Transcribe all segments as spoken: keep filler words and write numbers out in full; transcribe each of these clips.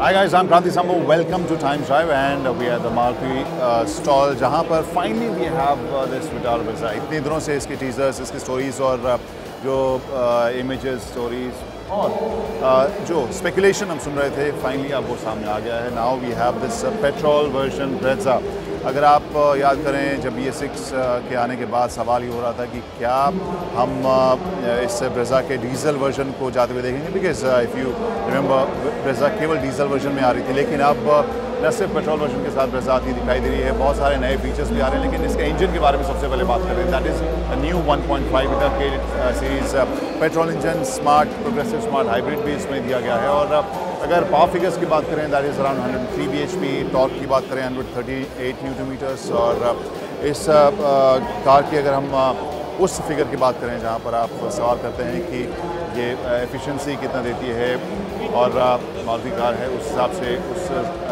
Hi guys, I'm Kranti Sambo. Welcome to Time Drive and we are at the Maruti uh, stall जहाँ पर finally we have uh, this Vitara Brezza. इतने दिनों से इसके teasers, इसके stories और uh, जो uh, images, stories और uh, जो speculation हम सुन रहे थे, finally अब वो सामने आ गया है. Now we have this uh, petrol version Brezza. अगर आप uh, याद करें जब ये सिक्स uh, के आने के बाद सवाल ये हो रहा था कि क्या हम uh, इस ब्रेज़ा के डीज़ल वर्जन को जाते हुए देखेंगे, because if you remember Brezza केवल डीज़ल वर्जन में आ रही थी, लेकिन अब न सिर्फ पेट्रोल वर्जन के साथ ब्रेज़ा आती दिखाई दे रही है, बहुत सारे नए फीचर्स भी आ रहे हैं. लेकिन इसके इंजन के बारे में सबसे पहले बात करें, that is a new one point five litre K series petrol engine, smart progressive smart hybrid भी इसमें दिया गया है. और अगर पावर फिगर्स की बात करें, that is around one hundred three B H P, torque की बात करें one hundred thirty eight newton metres. और इस कार की अगर हम उस फिगर की बात करें जहाँ पर आप सवाल करते हैं कि ये एफिशिएंसी कितना देती है और मारुति कार है, उस हिसाब से उस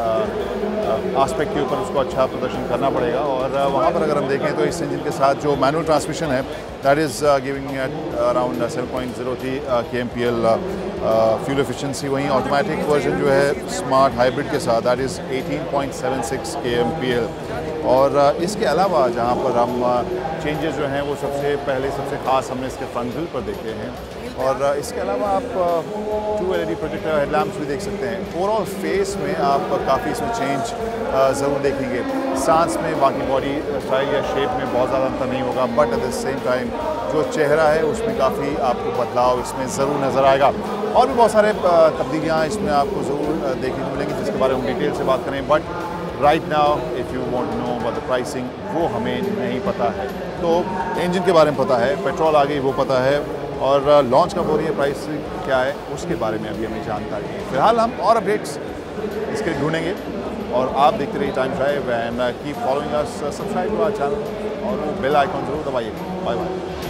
एस्पेक्ट के ऊपर उसको अच्छा प्रदर्शन करना पड़ेगा. और वहाँ पर अगर हम देखें तो इस इंजन के साथ जो मैनुअल ट्रांसमिशन है, that is giving at around seven point zero three K M P L fuel efficiency. वहीं ऑटोमेटिक वर्जन जो है स्मार्ट हाइब्रिड के साथ, that is eighteen point seven six K M P L. और इसके अलावा जहाँ पर हम चेंजेस जो हैं वो सबसे पहले सबसे ख़ास हमने इसके फ्रंट ग्रिल पर देखे हैं. और इसके अलावा आप two L E D projector headlamps भी देख सकते हैं. ओवरऑल फेस में आप काफ़ी इसमें चेंज ज़रूर देखेंगे. सांस में बाकी बॉडी स्टाइल या शेप में बहुत ज़्यादा अंतर नहीं होगा, but at the same time जो चेहरा है उसमें काफ़ी आपको बदलाव इसमें ज़रूर नज़र आएगा. और भी बहुत सारे तब्दीलियाँ इसमें आपको ज़रूर देखने को मिलेंगी जिसके बारे में डिटेल से बात करें. But right now if you want to know about the pricing, वो हमें नहीं पता है. तो इंजन के बारे में पता है, पेट्रोल आ गई वो पता है, और लॉन्च कब हो रही है, प्राइस क्या है, उसके बारे में अभी हमें जानकारी है. फिलहाल हम और अपडेट्स इसके ढूंढेंगे और आप देखते रहिए Time Drive and keep following us, subscribe to our channel और बेल आइकॉन जरूर दबाइए. Bye bye.